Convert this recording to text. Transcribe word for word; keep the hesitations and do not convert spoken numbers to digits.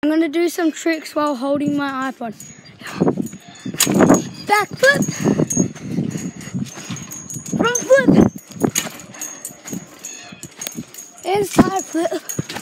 I'm going to do some tricks while holding my iPod. Back flip, front flip, and side flip.